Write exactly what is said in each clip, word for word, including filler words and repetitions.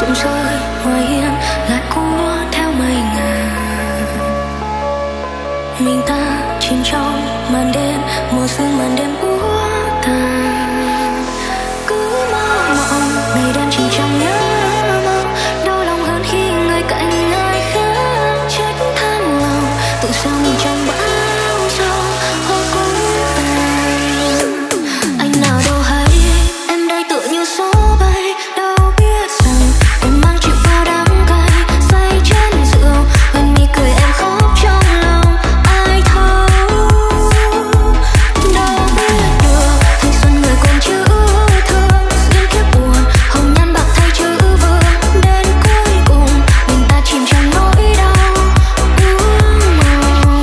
rụng rơi ngoài hiên lại cua theo mây ngàn. Mình ta chìm trong màn đêm, mùa sương màn đêm úa tàn. Cứ mơ mộng ngày đêm chìm trong nhớ mong, đau lòng hơn khi người cạnh ai khác trách than lòng. Tự sao mình trong bão giông hoa cũng tàn. Anh nào đâu hay em đây tựa như gió bay, đâu biết rằng em mang chịu bao đắng cay. Say trên rượu hoen mi cười em khóc trong lòng ai thấu. Đâu biết được thanh xuân người còn chữ thương, duyên kiếp buồn hồng nhan bạc thay chữ vương. Đến cuối cùng mình ta chìm trong nỗi đau uống màu.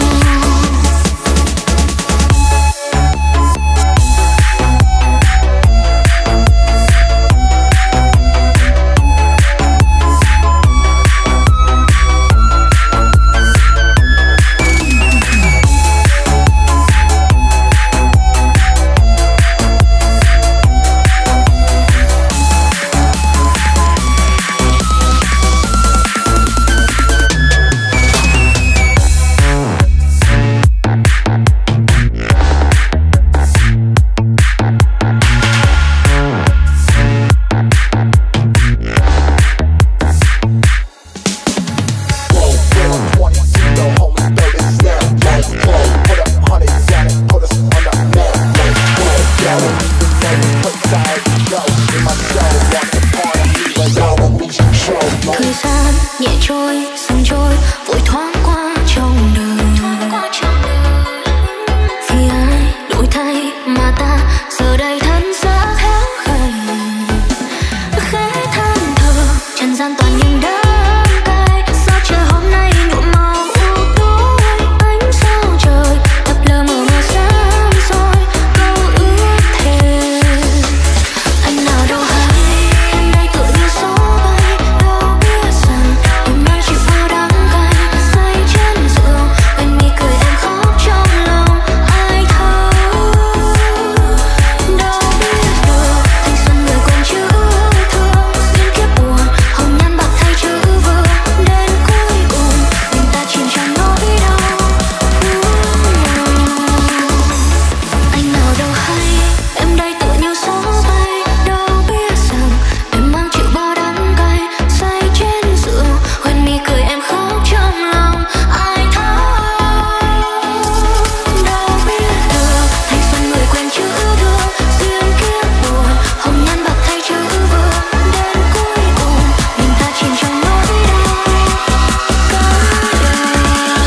Thời gian nhẹ trôi, sương trôi, vội thoáng qua trong đời. Vì ai đổi thay mà ta giờ đây thân xác héo khẩy. Khẽ than thở, trần gian toàn những đắng cay. Sao trời hôm nay nhuộm màu u tối? Ánh sao trời thấp lờ mờ mờ sáng soi câu ước thề. Anh nào đâu hay em đây tựa như gió bay, đâu biết rằng em mang chịu bao đắng cay. Say trên rượu hoen mi cười em khóc trong lòng ai thấu. Đâu biết được thanh xuân người còn chữ thương, duyên kiếp buồn hồng nhan bạc thay chữ vương. Đến cuối cùng mình ta chìm trong nỗi đau uống màu. Anh nào đâu hay em đây tựa như gió bay, đâu biết rằng em mang chịu bao đắng cay. Say trên rượu hoen mi cười em khóc trong lòng ai thấu. Đâu biết được thanh xuân người quen chữ thương, duyên kiếp buồn hồng nhan bạc thay chữ vương. Đến cuối cùng mình ta chìm trong nỗi đau cả đời.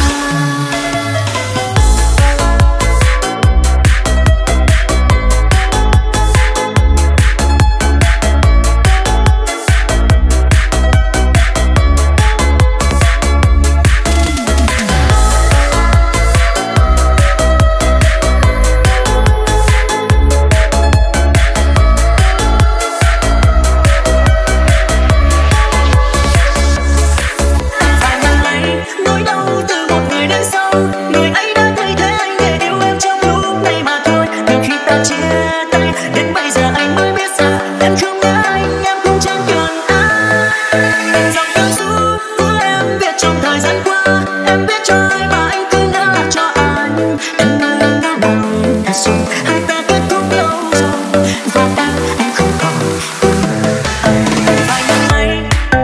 Phải nhận lấy nỗi đau từ một người đến sau, người ấy đã thay thế anh để yêu em trong lúc này mà thôi. Từ khi ta chia tay đến bây giờ anh mới biết rằng em không nhớ anh, em cũng chẳng cần ai. Dòng cảm xúc của em viết trong thời gian qua, em viết cho ai mà anh cứ ngỡ là cho anh. Em nói anh đã buồn thật rồi, hai ta kết thúc lâu rồi và đã em không còn yêu anh. Phải nhận lấy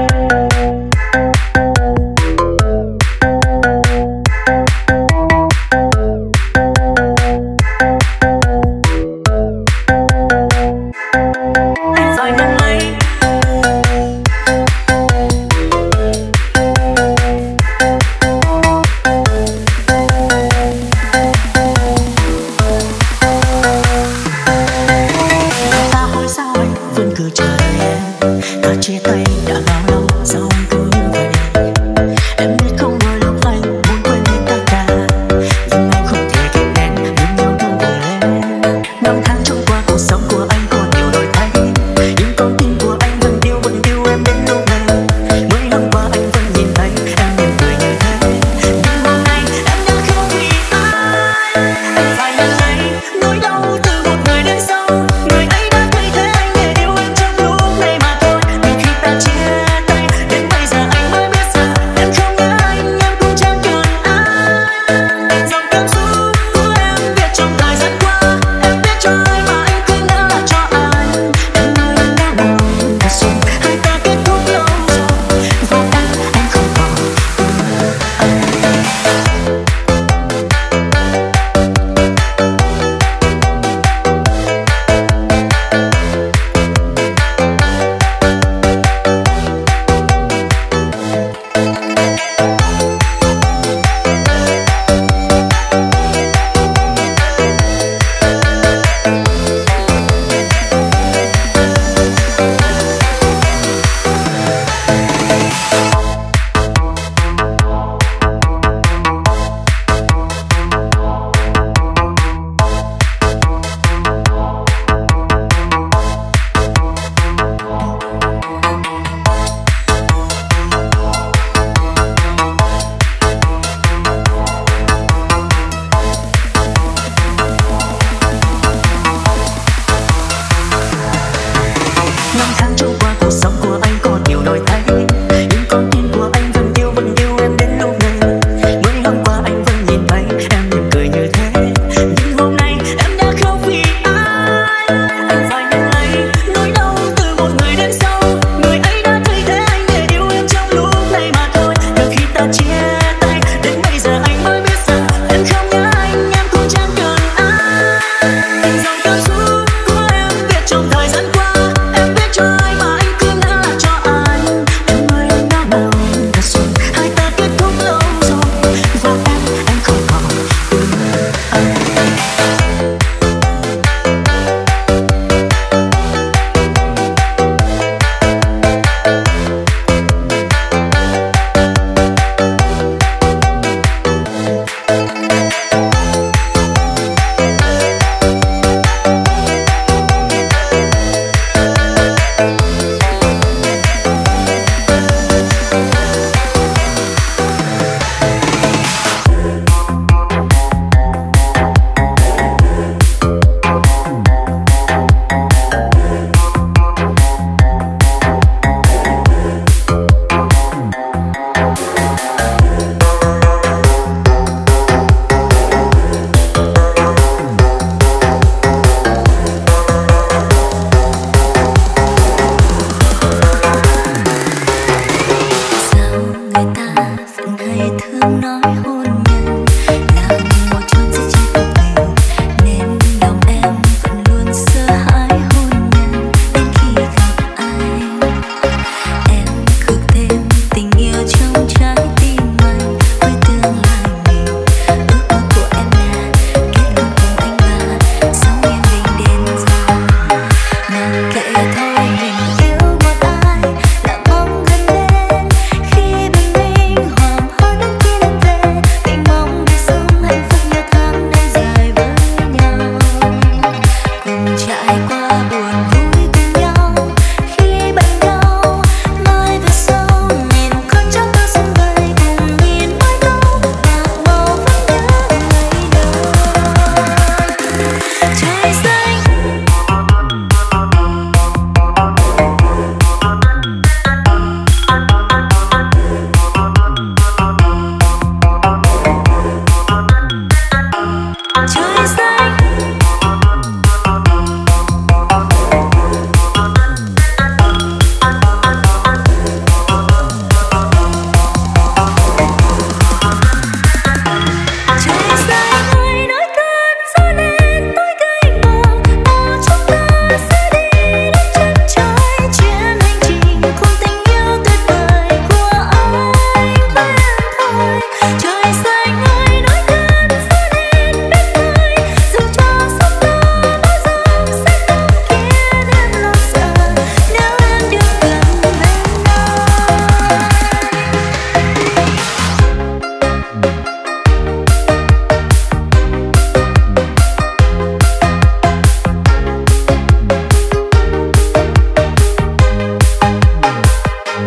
phải nhận lấy ta hỏi sao anh vẫn cứ chờ đợi em. Ta chia tay đã bao lâu sao anh cứ như vậy? Em biết không đôi lúc anh muốn quên đi tất cả, nhưng anh không thể kìm nén những yêu thương của em. Năm tháng trôi qua cuộc sống của anh còn nhiều đổi thay, nhưng con tim của anh vẫn yêu vẫn yêu em đến lúc này. Mấy năm qua anh vẫn nhìn thấy em mỉm cười như thế, nhưng hôm nay em đã không vì ai. Anh phải nhận lấy nỗi đau từ một người đến sau, người ấy đã thay thế anh để yêu em trong lúc này mà thôi. Vì khi ta chia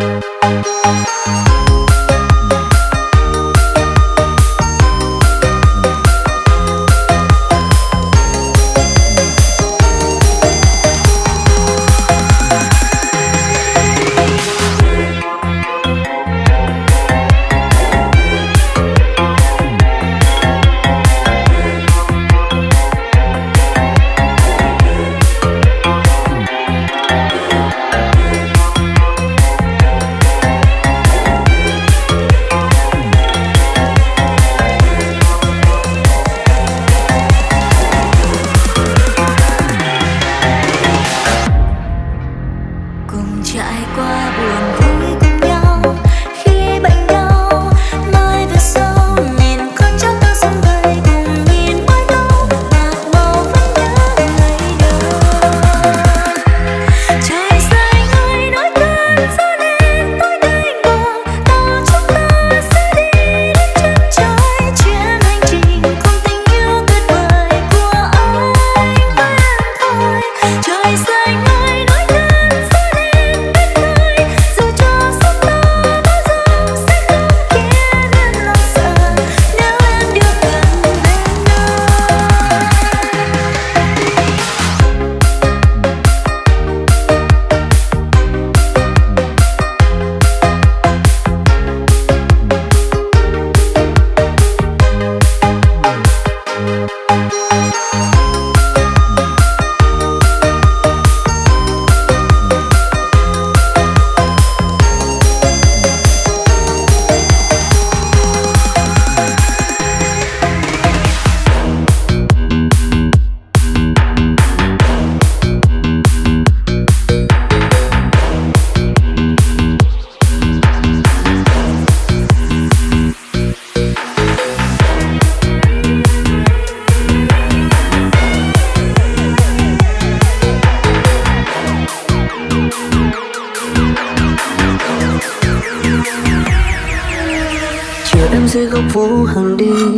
dưới góc phố hàng đêm,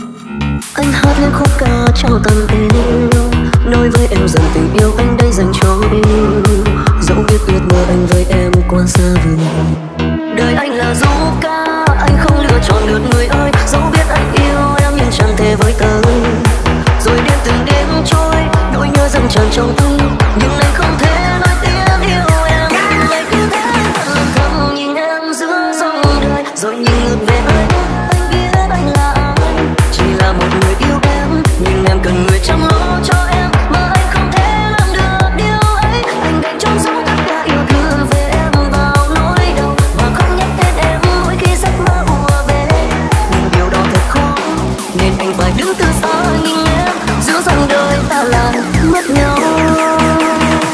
anh hát lên khúc ca trao tặng em, nói với em rằng tình yêu anh đây dành cho em. Dẫu biết ước mơ anh với em quá xa vời, đời anh là du ca, anh không lựa chọn được người ơi. Dẫu biết anh yêu em nhưng chẳng thể với tới, rồi đêm từng đêm trôi, nỗi nhớ dâng tràn trong tôi, nhưng anh không thể nói tiếng yêu em. Lại cứ thế thầm thầm nhìn em giữa dòng đời, rồi nhìn ngược về anh. Anh biết anh là ai, chỉ là một người yêu em, nhưng em cần người chăm lo cho em, mà anh không thể làm được điều ấy. Anh đành chôn giấu tất cả yêu thương về em vào nỗi đau, và không nhắc tên em mỗi khi giấc mơ ùa về. Nhưng điều đó thật khó, nên anh phải đứng từ xa nhìn em, giữa dòng đời ta lại mất nhau.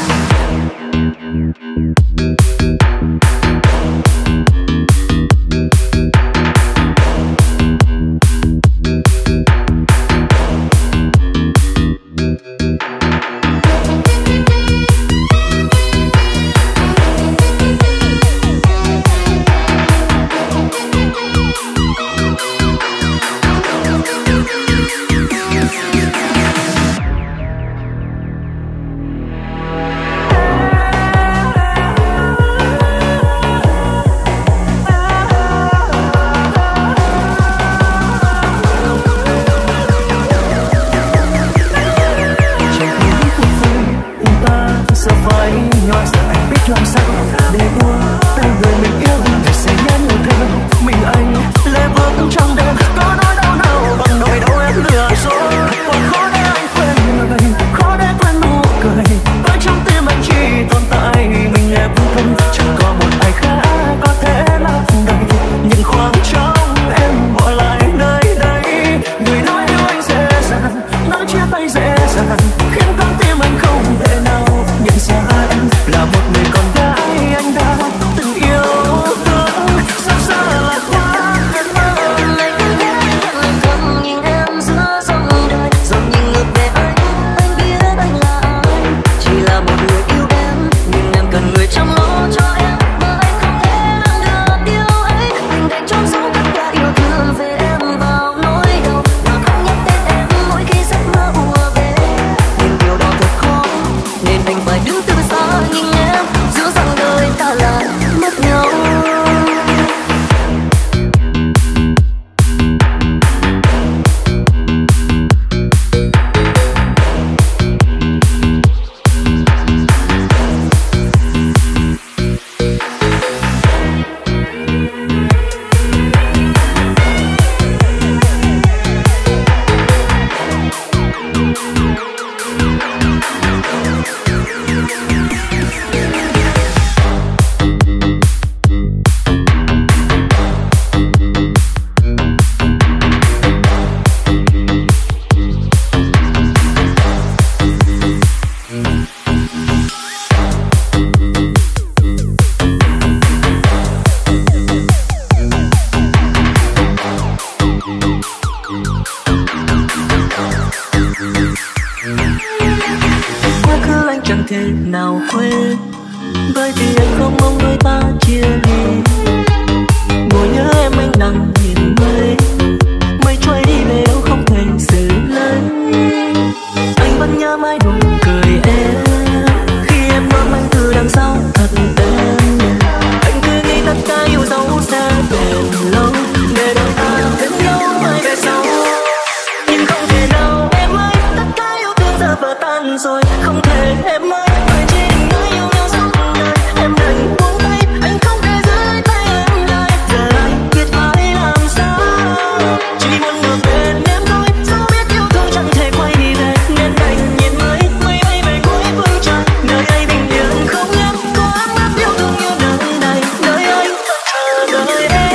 nào quên, bởi vì anh không mong đôi ta chia ly. Ngồi nhớ em anh nặng nhìn mây, mây trôi đi về đâu không thể giữ lấy. Anh vẫn nhớ mãi nụ cười em khi em ôm anh từ đằng sau thật êm đềm. Anh cứ nghĩ tất cả yêu dấu sẽ bền lâu, để đôi ta bên nhau mãi về sau. Nhưng không thể nào em ơi, tất cả yêu thương giờ vỡ tan rồi. Không thể em ơi, phải chỉ định nói yêu nhau suốt đời. Em đành buông tay, anh không thể giữ lấy tay em lại. Giờ anh biết phải làm sao, chỉ muốn được bên em thôi. Dẫu biết yêu thương chẳng thể quay đi về, nên đành nhìn mây mây bay về cuối phương trời. Nơi ấy bình yên không em có ấm áp yêu thương như nơi này. Nơi ấy vẫn chờ đợi em.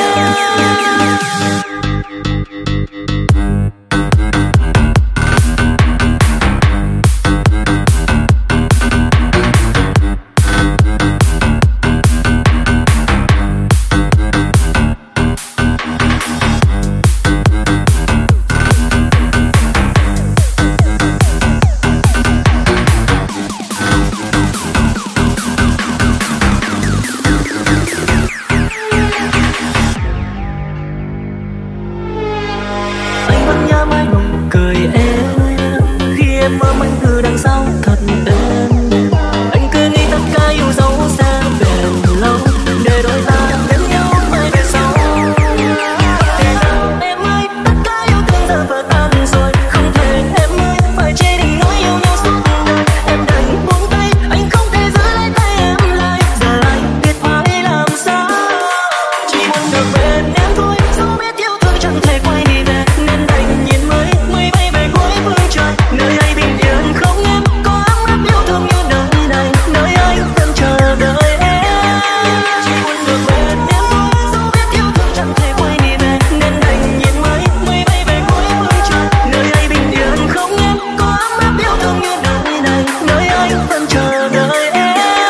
Anh vẫn nhớ mãi nụ cười em khi em ôm anh từ đằng sau thật êm đềm. Anh cứ nghĩ tất cả yêu dấu sẽ bền lâu, để đôi ta bên nhau mãi về sau. Thế nào em ơi, tất cả yêu thương giờ vỡ tan rồi. Không thể em ơi, phải chỉ định nói yêu nhau suốt đời. Em đành buông tay, anh không thể giữ lấy tay em lại. Giờ anh biết phải làm sao, chỉ muốn được bên em thôi. Dẫu biết yêu thương chẳng thể quay đi về, nên đành nhìn mây mây bay về cuối phương trời. Nơi ấy bình yên không em có ấm áp yêu thương như nơi này. Nơi ấy vẫn chờ đợi em, chỉ muốn được bên em thôi. Dẫu biết yêu thương chẳng thể quay đi về, nên đành nhìn mây mây bay về cuối phương trời. Nơi ấy bình yên không em có ấm áp yêu thương như nơi này. Nơi ấy vẫn chờ đợi em.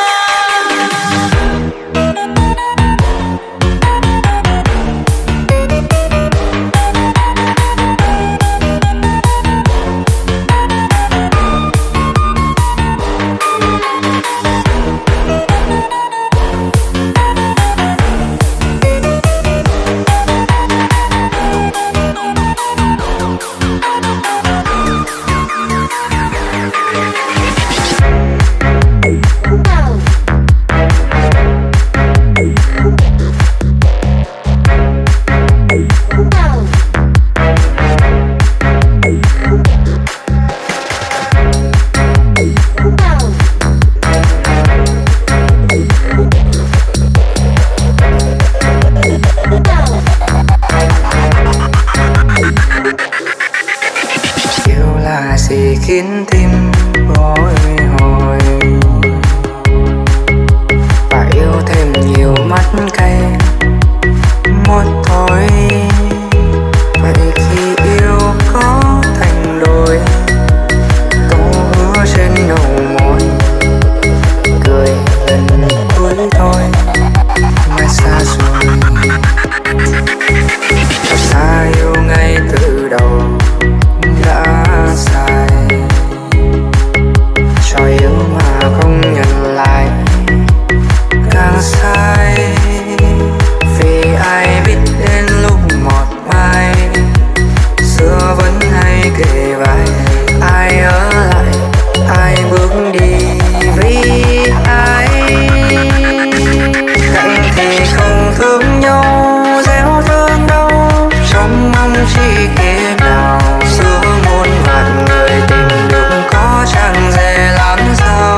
Yêu là gì khiến tim bồi hồi, và yêu thêm nhiều mắt cay một thôi. Vậy khi yêu có thành đôi, câu hứa trên đầu môi, cười lần cuối thôi mà xa rồi. Ta yêu ngay từ đầu đã sai, cho yêu mà không nhận lại càng sai. Vì ai biết đến lúc một mai, xưa vẫn hay kể vai. Ai ở lại, ai bước đi vì ai. Cạnh thì không thương nhau, gieo thương đâu, trong mong chi kế nào. Xưa muôn vạn người tìm được có chẳng dễ làm sao.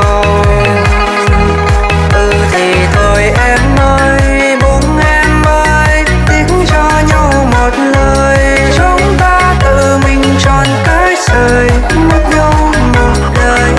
Ừ thì thôi em ơi, buông em ơi, tiếng cho nhau một lời. Chúng ta tự mình tròn cái rời, mất nhau một đời.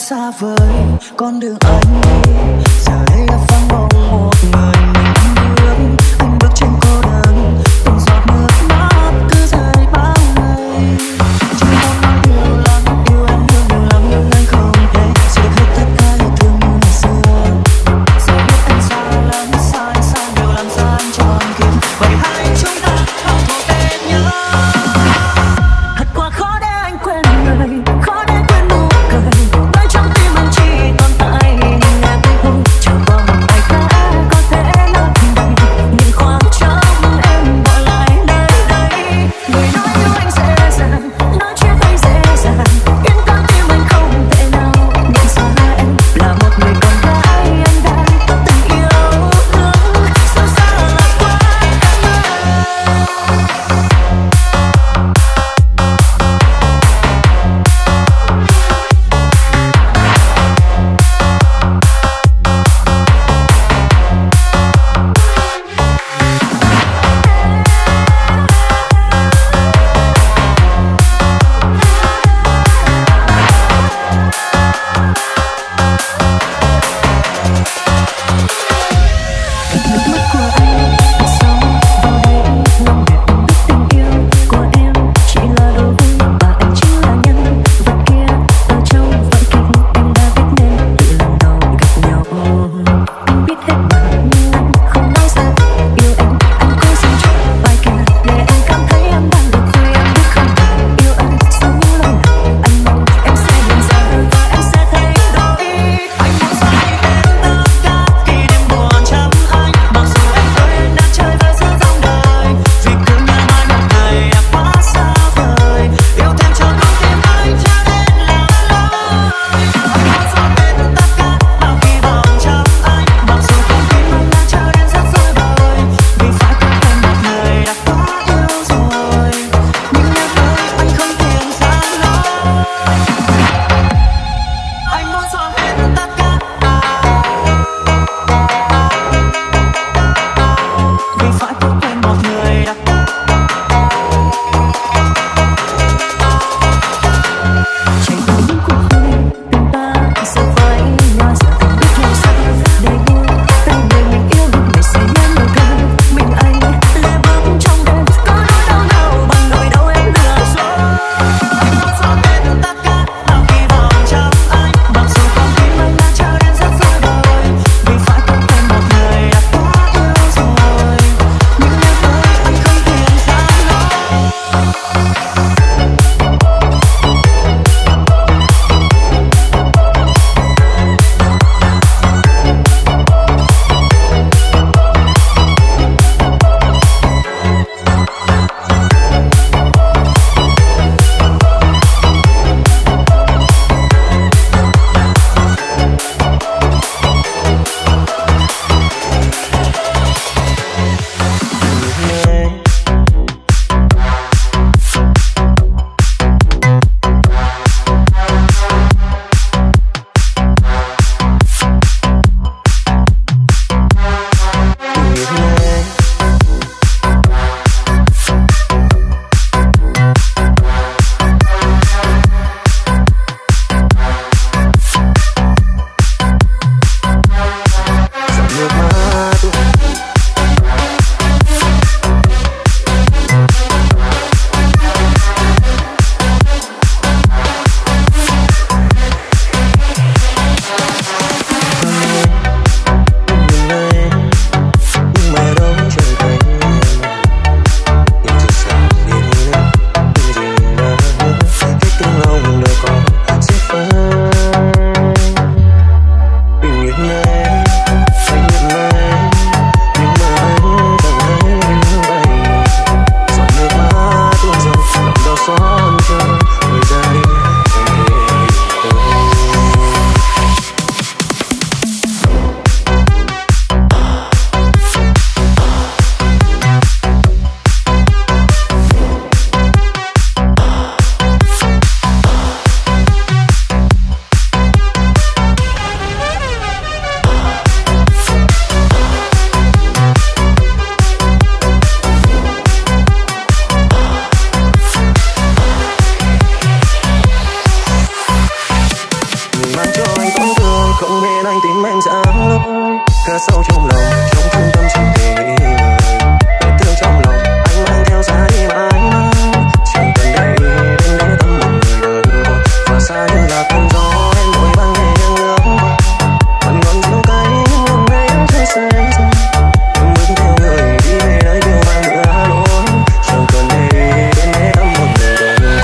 xa vời con đường anh đi, giờ đây đã vắng bóng một người mình bước, anh bước trên cô đơn, từng giọt nước mắt cứ rơi bao ngày. Chỉ muốn nói yêu lắm, yêu em yêu nhiều lắm nhưng anh không thể giữ được hết tất cả yêu thương như ngày xưa. Giờ biết anh xa lắm, xa anh xa nhiều làm sao anh tròn kim, vậy hai chúng ta không thuộc tên nhau. Thật quá khó để anh quên người, khó để quên nụ cười, bởi trong tim anh chỉ tồn tại hình em. Chẳng sâu trong lòng, trong thương tâm chẳng thể nghĩ ngợi. Vết thương trong lòng anh mang theo giá đi mãi mãi, chẳng cần để ý đến để tâm một người đơn côi. Và xa như là cơn gió em vội vàng nhẹ nhàng lướt qua, vẫn ngọn rêu cay nhưng hôm nay em chưa say rồi. Em bước theo người đi về nơi kêu vang nữa lối, chẳng cần để ý đến để tâm một người đơn côi.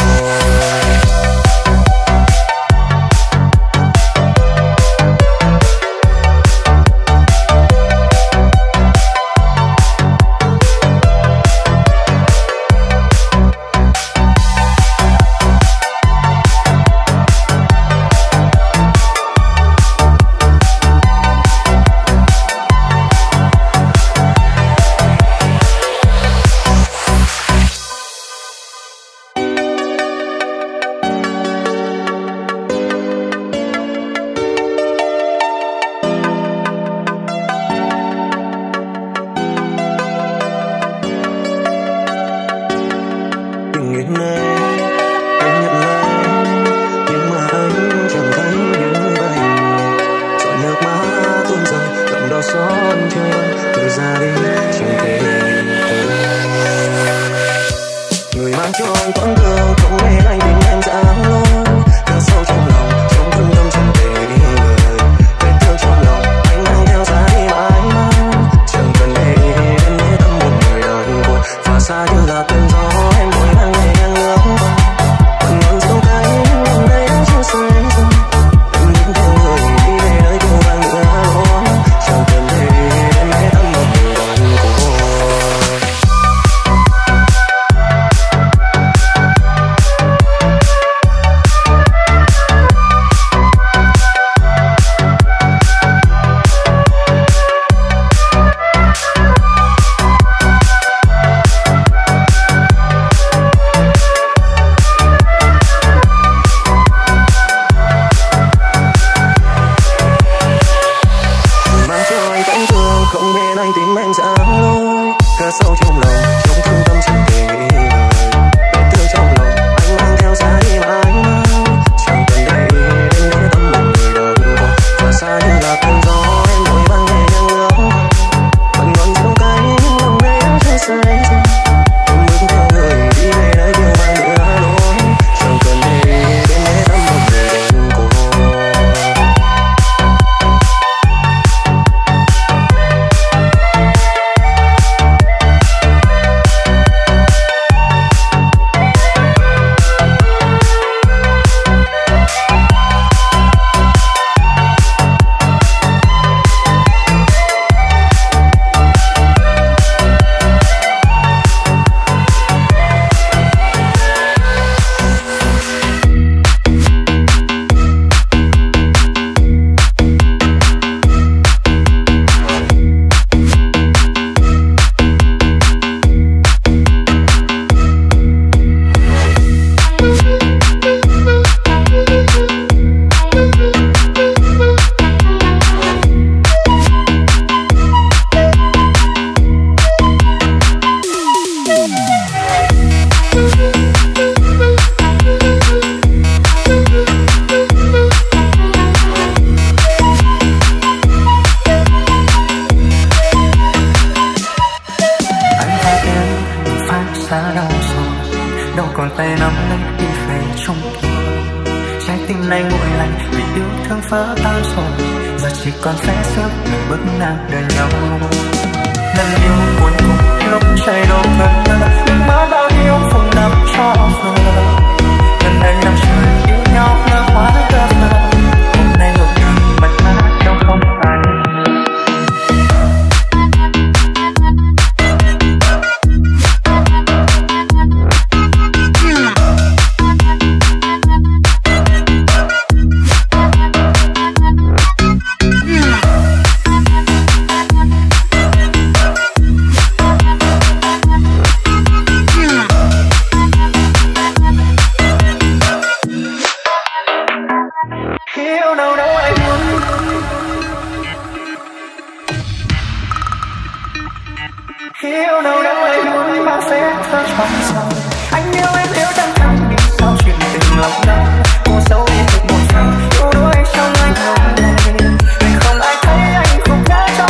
Yêu đâu đâu đây vui mang phép thơ trong sầu. Anh yêu em yêu chẳng thắng vì sao chuyện tình lòng đau. Cô dấu đi được một phần yêu đuối trong anh hôm nay. Vì không ai thấy anh không nhớ.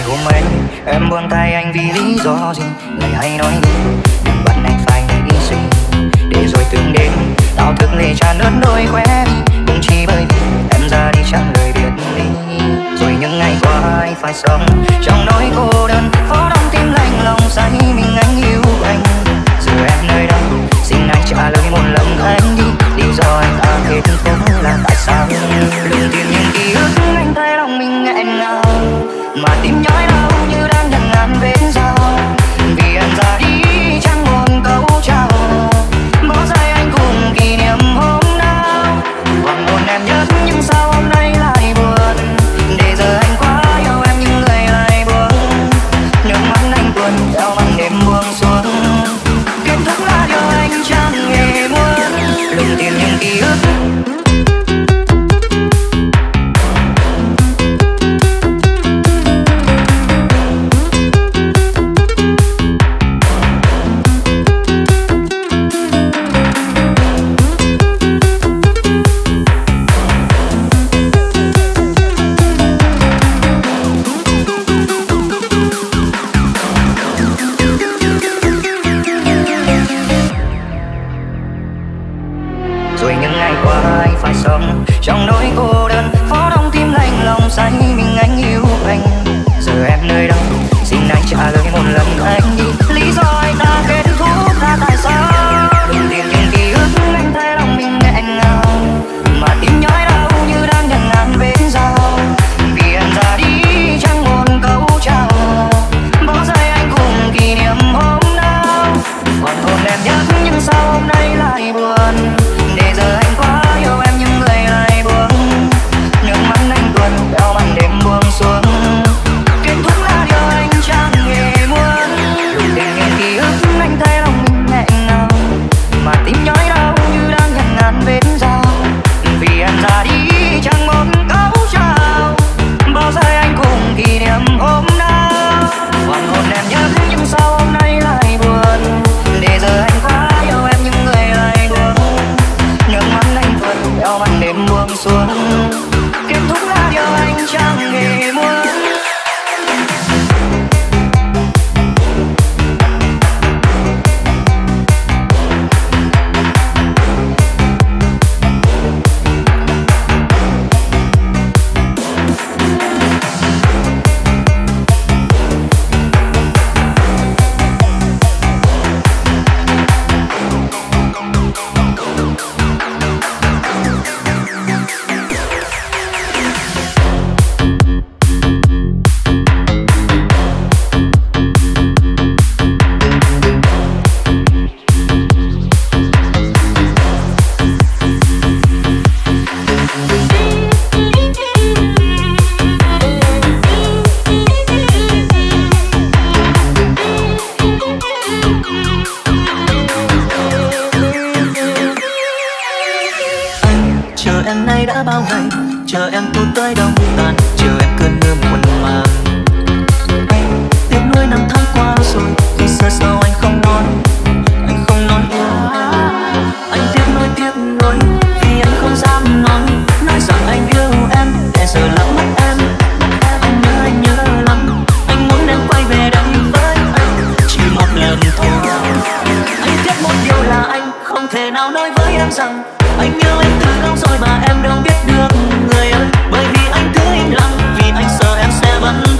hôm ấy em buông tay anh vì lý do gì, lời hay nói đi đừng bắt anh phải hy sinh. Để rồi từng đêm tao thức lệ tràn ướt đôi khóe mi, cũng chỉ bởi vì em ra đi chẳng lời biệt ly. Rồi những ngày qua ai phải sống trong nỗi cô đơn, phố đông tim lạnh lòng say mình anh yêu anh. Giờ em nơi đâu xin anh trả lời một lần anh đi, lý do anh ta kết thúc là tại sao? Luyện tìm những ký ức anh thấy lòng mình nghẹn ngào, mà tim nhói đau như đang đằng ngàn vết dao. Vì anh ra đi chẳng buồn câu chào, bỏ rơi anh cùng kỷ niệm hôm nào. Còn buồn em nhất nhưng sao hôm nay lại buồn, để giờ anh quá yêu em nhưng người lại buông. Nước mắt anh tuôn theo màn đêm buông xuống, kết thúc là điều anh chẳng hề muốn. Luyện tìm những ký ức trong nỗi cô đơn, phố đông tim lạnh lòng say mình anh yêu anh. Giờ em nơi đâu xin anh trả lời một lần anh đi, lý do anh ta kết thúc là tại sao? Đừng tìm những ký ức anh thấy lòng mình nghẹn ngào, mà tim nhói đau như đang đằng ngàn vết dao. Vì anh ra đi chẳng buồn câu chào, bỏ rơi anh cùng kỷ niệm hôm nào. Còn hôn em nhất nhưng sao hôm nay lại buồn, để giờ anh quá yêu em nhưng người lại buông. Nước mắt anh tuôn theo màn đêm buông xuống, kết thúc là điều anh chẳng hề muốn. Luyện tìm những ký ức anh thấy lòng mình nghẹn ngào, mà tim nhói đau như đang ngàn ngàn vết dao. Vì anh ra đi chẳng một câu chào, bỏ rơi anh cùng kỷ niệm hôm nào. Còn hôn em nhất nhưng sao hôm nay lại buồn, để giờ anh quá yêu em nhưng người lại buông. Nước mắt anh tuôn theo màn đêm buông xuống, kết thúc là điều anh chẳng hề muốn. Chờ em tuôn tới đông tàn, chờ em cơn mưa muộn màng. Anh tiếc nuối năm tháng qua rồi, vì sao sao anh không nói, anh không nói yêu em. Anh tiếc nuối tiếc nuối, vì anh không dám nói, nói rằng anh yêu em, để giờ lỡ mất em. Anh nhớ anh nhớ lắm, anh muốn em quay về đây với anh, chỉ một lần thôi. Anh tiếc một điều là anh không thể nào nói với em rằng anh yêu em từ lâu rồi mà em đâu biết được người ơi. Bởi vì anh cứ im lặng, vì anh sợ em sẽ vẫn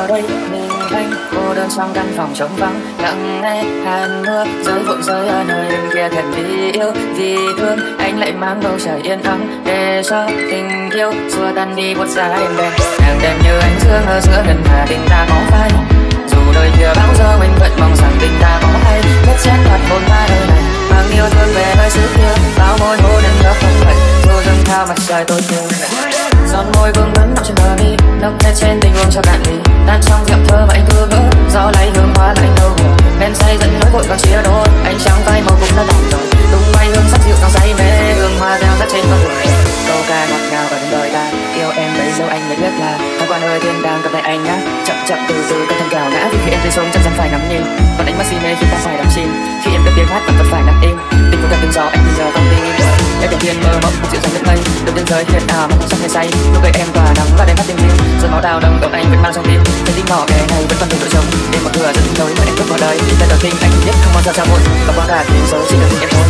giờ đây mình anh cô đơn trong căn phòng trống vắng, lặng nghe hàn mưa rơi vội rơi ở nơi bên kia thềm. Vì yêu vì thương anh lại mang bầu trời yên ắng để cho tình yêu xua tan đi buốt giá êm đềm. Nàng đẹp như ánh dương ở giữa gần hà, tình ta có phai dù đời kia bão giông mình vẫn mong rằng tình ta có hay vết chén thoạt hồn ta đời này, mang yêu thương về nơi xứ kia bao môi hôn em ngỡ không vậy dù dâng theo mặt trời tôi thương. Giọt môi vương vấn nằm trên bờ mi, nâng hết trên tình uống cho cạn ly, tan trong rượu thơ mà anh cứ vỡ gió lấy hương hoa lại đâu ngờ men say dẫn lối vội còn chia đôi anh trắng vai màu cũng đã đỏ rồi tung bay hương sắc dịu càng say mê hương hoa reo rắt trên con đường. Câu ca ngọt ngào và đời ta yêu em bấy lâu anh mới biết là hôm qua nơi thiên đang gặp lại anh nhá, chậm chậm từ từ cơn thầm gào ngã vì khi em tươi sống chân dân phải nắm nhìn còn anh mất si mê khi ta phải đắm chìm khi em cất tiếng hát vẫn vẫn phải nằm im tình cũng thật từng gió anh bây giờ không tin em đầu tiên mơ mộng dịu dàng nước mây được biên giới hiện ảo trong ngày say lúc ấy em tỏa nắng và đêm hát tình yêu rồi máu đào đồng động anh vẫn mang trong tim trái tim nhỏ bé này vẫn còn từng đội chồng đêm mở cửa rất lâu mà em bước vào đời lần đầu tiên anh biết không bao giờ ra muộn và qua cả thế giới chỉ được em thôi.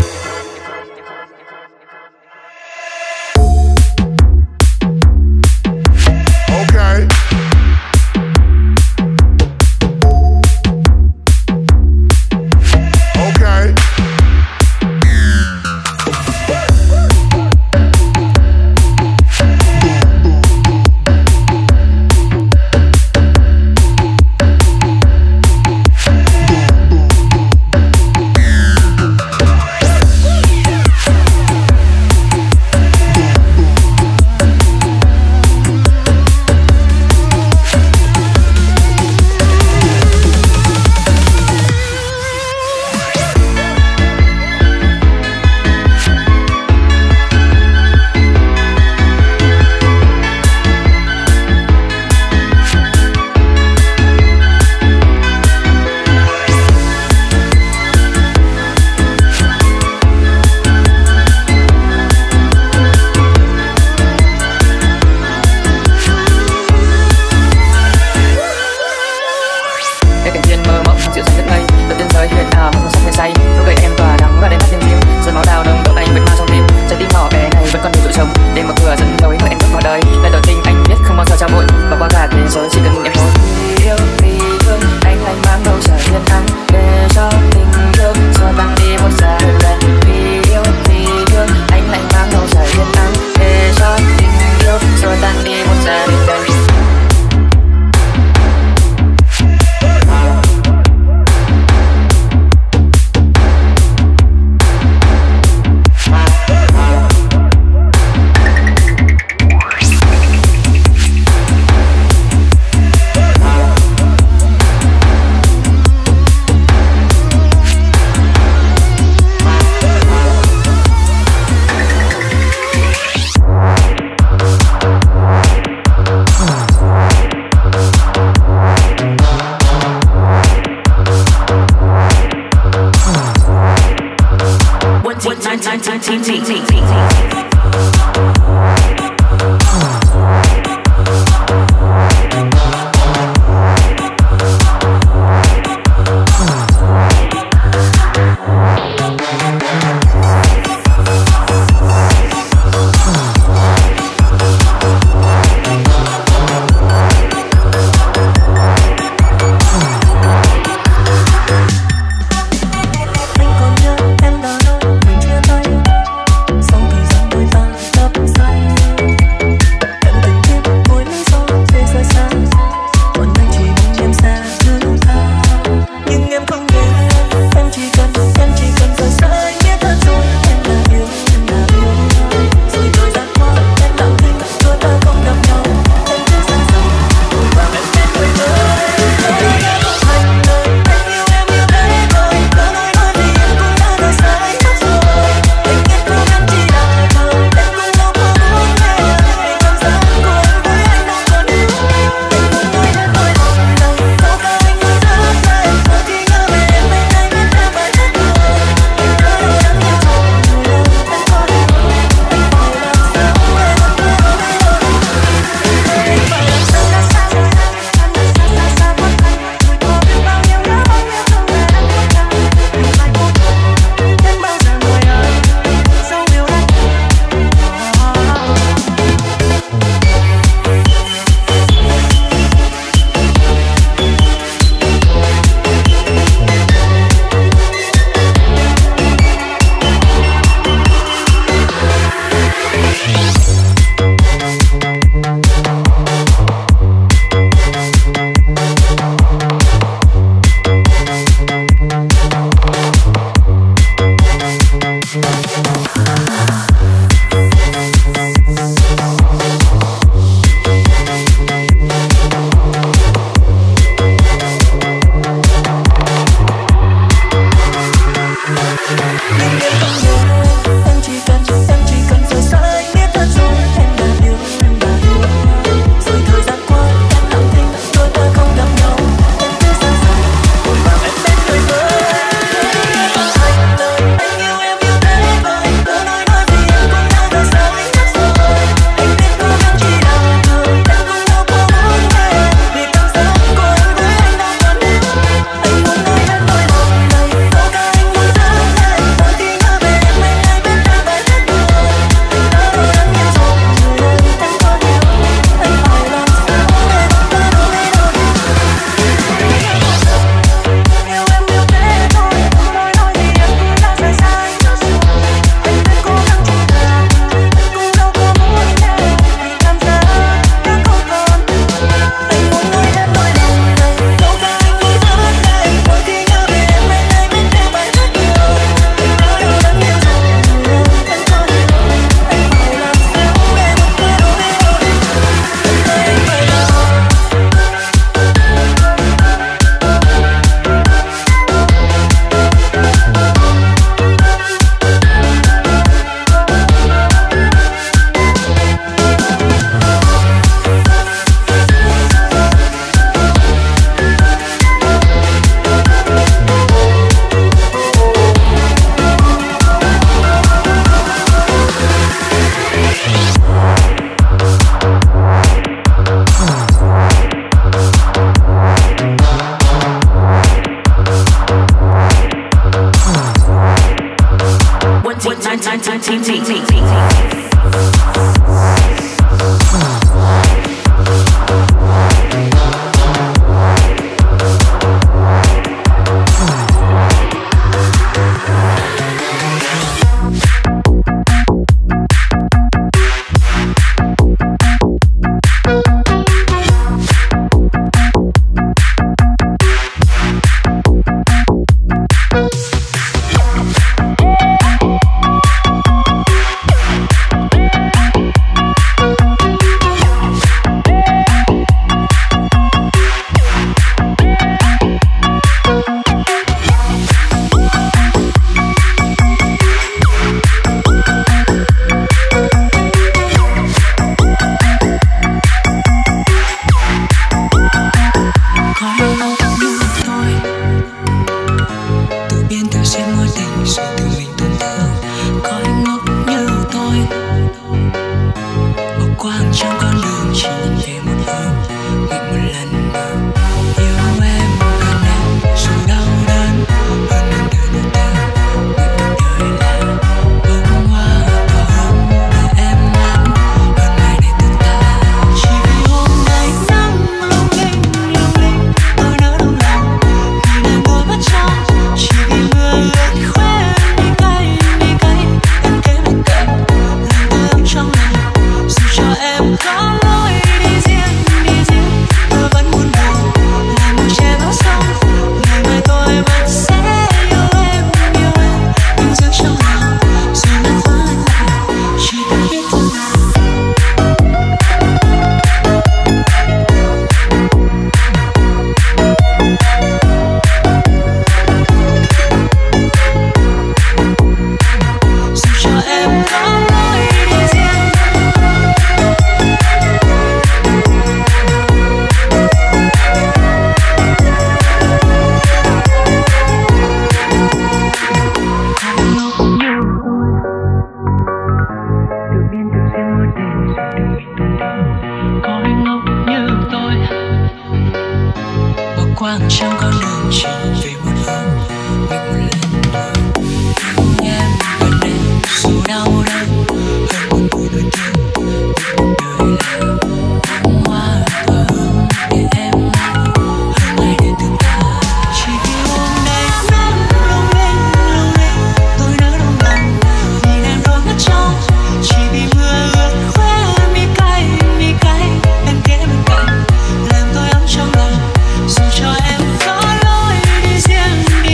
quang trong con đường chỉ về một hướng mình một lần đầu cùng em gần đây dù đau đớn hơn một tuổi đôi thương một đời là bông hoa và hương để em hơn ngày đến từng ta chỉ vì hôm nay nắng lung linh lung linh tôi nỡ đông lòng nhìn em đôi mắt trong chỉ vì mưa ướt khóe mi cay mi cay em ghé bên cạnh làm tôi ấm trong lòng dù cho em có lối đi riêng đi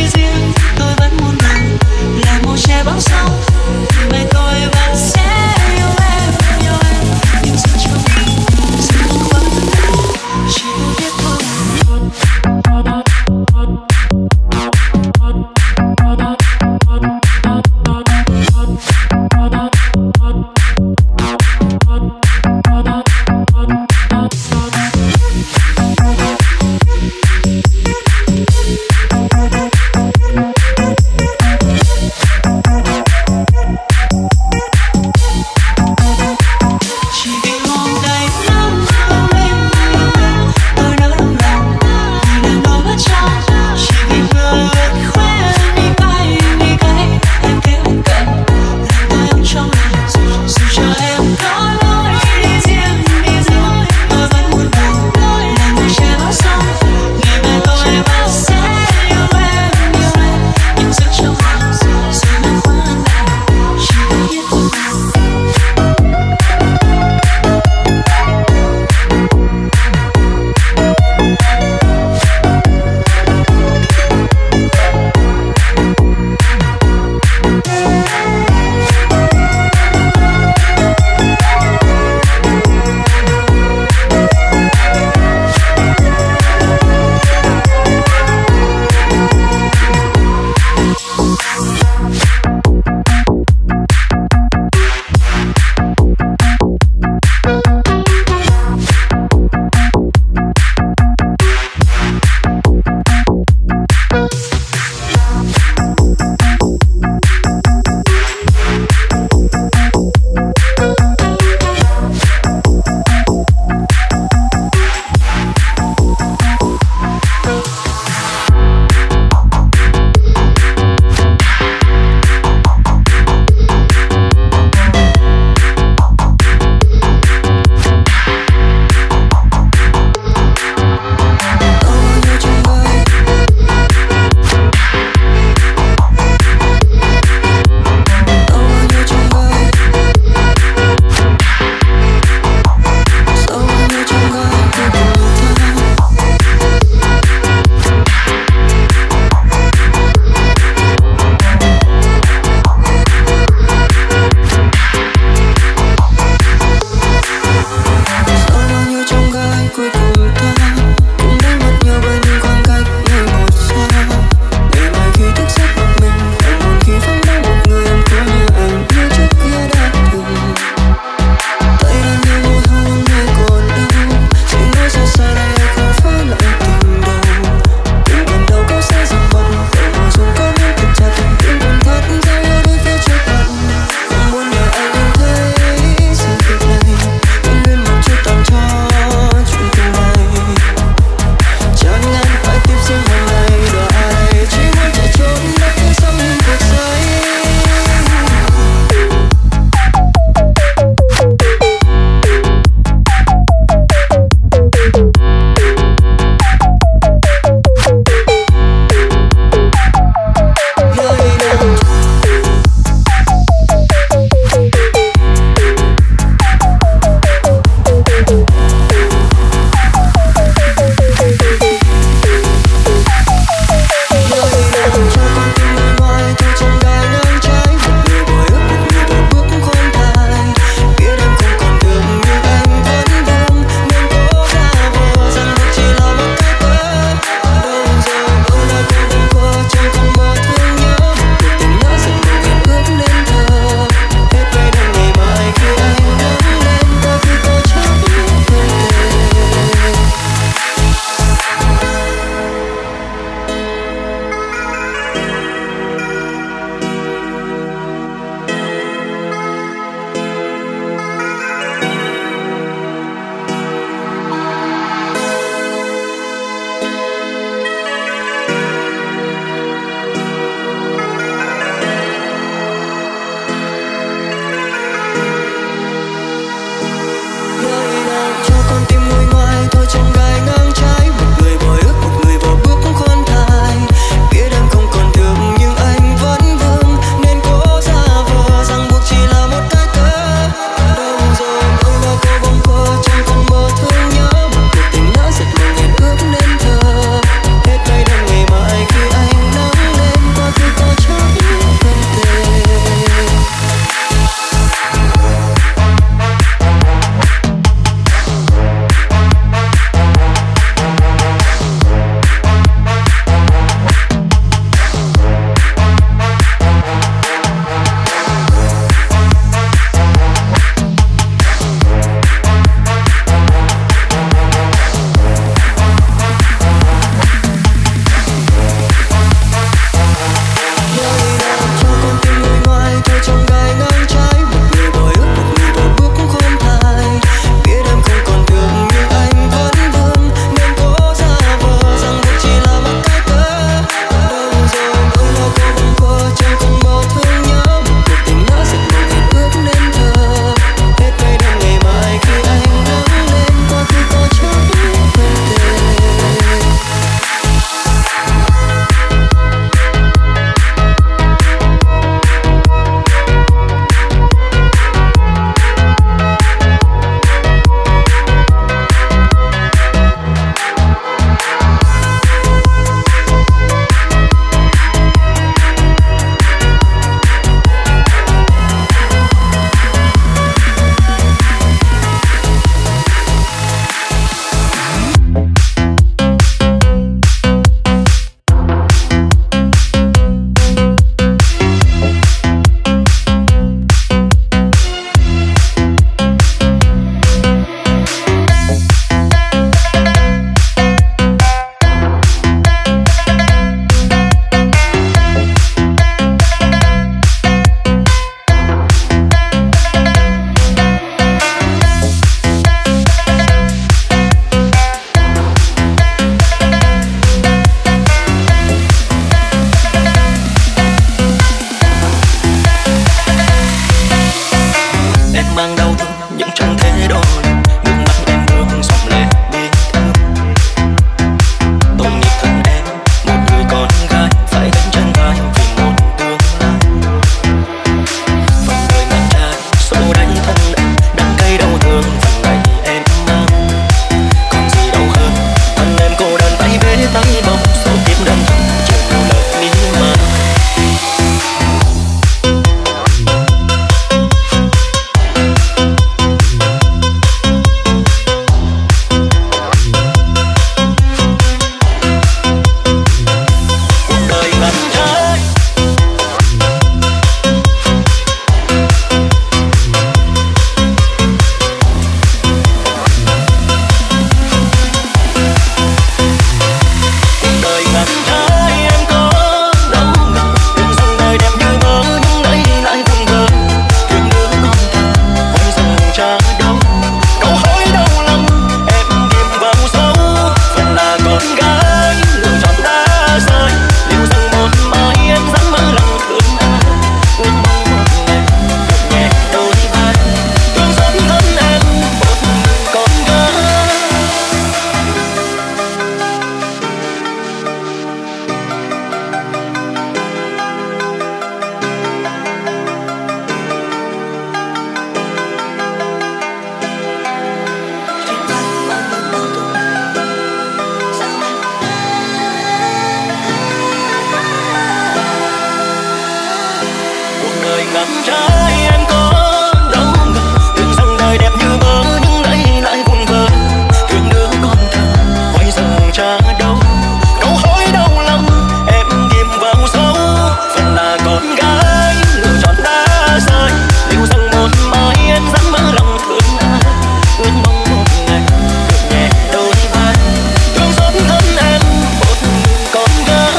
ngắm trái em có đâu ngờ, tưởng rằng đời đẹp như mơ nhưng nay lại vụn vỡ. Thương đứa con thơ quay giờ cha đâu, câu hối đau lòng em ghim vào sâu. Phần là con gái lựa chọn đã rời, liệu rằng một mai em dám mở lòng thương ai. Ước mong một ngày được nhẹ đôi vai, thương xót thân em một con gái.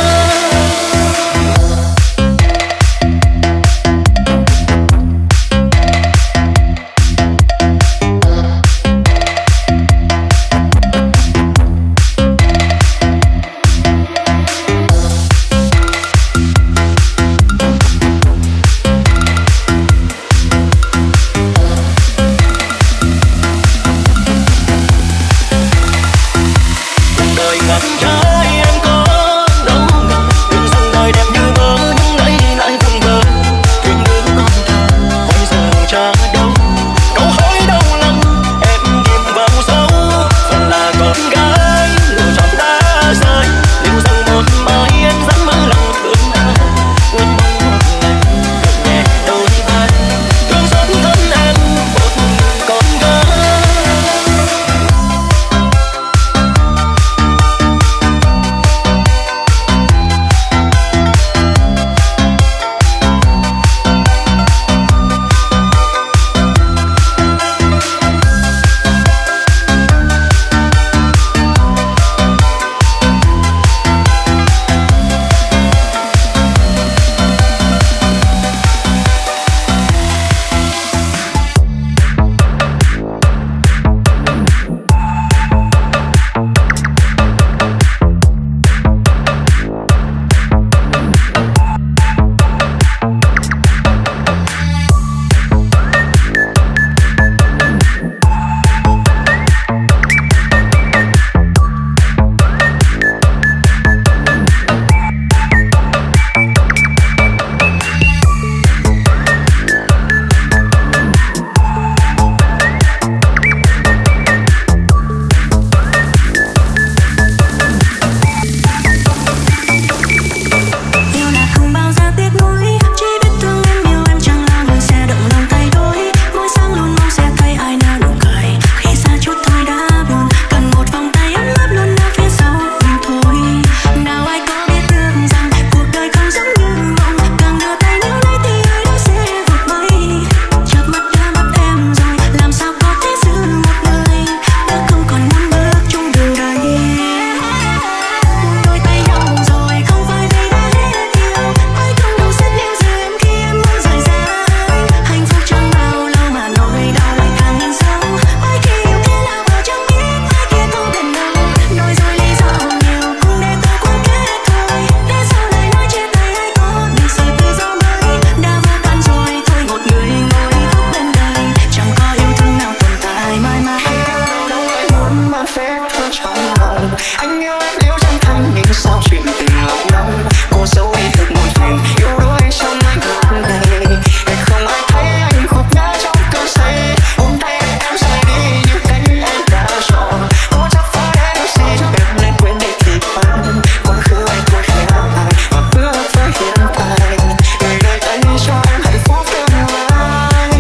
Đời ngắm trái em có đâu ngờ, tưởng rằng đời đẹp như mơ nhưng nay lại vụn vỡ. Thương đứa con thơ quay giờ cha đâu, câu hối đau lòng em ghim vào sâu. Phần là con gái lựa chọn đã rời, liệu rằng một mai em dám mở lòng thương ai. Ước mong một ngày được nhẹ đôi vai, thương xót thân em một con gái. Yêu là không bao giờ tiếc nuối, chỉ biết thương em yêu em chẳng lo người sẽ động lòng thay đổi. Mỗi sáng luôn mong sẽ thấy ai nở nụ cười, khi xa chút thôi đã buồn. Cần một vòng tay ấm áp luôn ở phía sau mình thôi. Nào ai có biết được rằng cuộc đời không giống như mộng, càng đưa tay níu lấy thì ai đó sẽ vụt bay. Chợp mắt đã mất em rồi, làm sao có thể giữ một lời, đã không còn muốn bước chung đường đây. Đôi tay nhau rồi không phải vì đã hết yêu, ai không đâu sẽ níu giữ em khi em muốn rời xa anh. Hạnh phúc chẳng bao lâu mà nỗi đau lại càng in sâu. Ai khi yêu thế nào vào chẳng biết, ai kia không đến đâu. Nói rồi lý do nhiều cũng để tôi quên kết thôi, để sau này nói chia tay ai có bị rời vì gió mới. Đã vô can rồi thôi một người ngồi khóc bên đời, chẳng có yêu thương nào tồn tại mãi mãi. Đâu ai muốn mang phép thơ trong lòng, anh yêu em liễu chân thành nhưng sao chuyện tình lòng đông. Cô dấu ý thức muôn phiền, yêu đuối trong anh gần đây, để không ai thấy anh khóc ngã trong cơn say. Ôm tay em rời đi như cánh em đã chọn, cố chấp phá để đôi gì cho em nên quên đi thì phán. Quá khứ anh thôi khẽ lại và bước với hiện tại, người đời tay cho em hạnh phúc tương lai.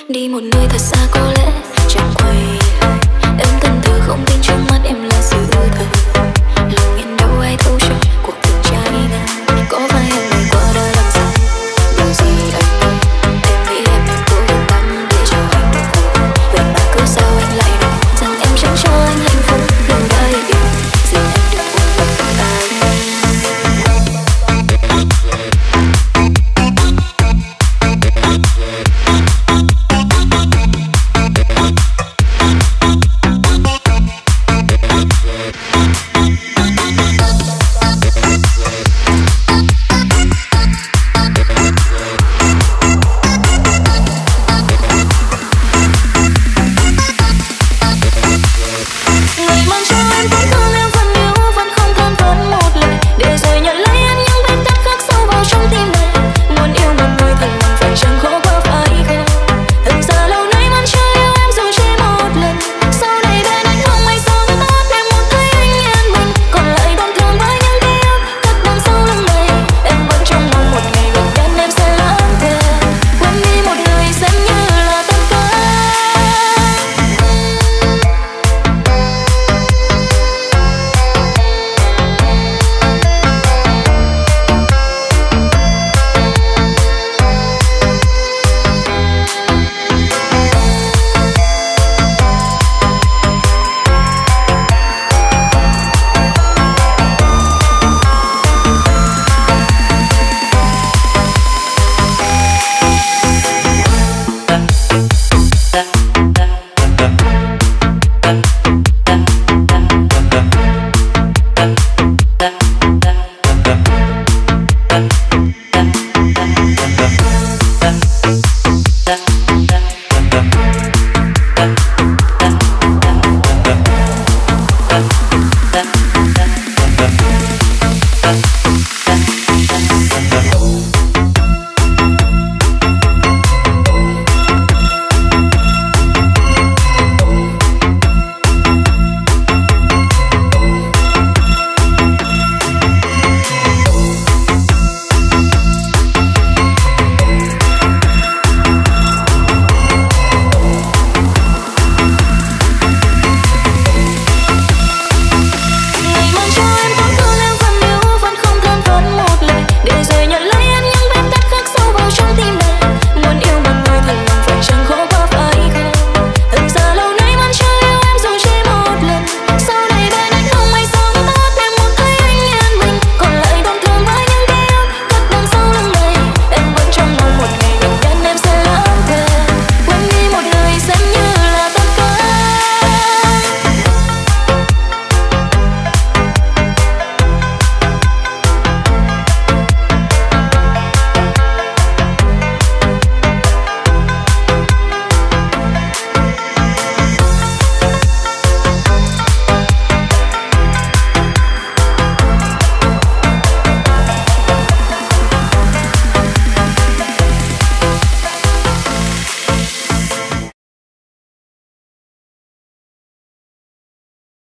đi một nơi thật xa có lẽ chẳng quay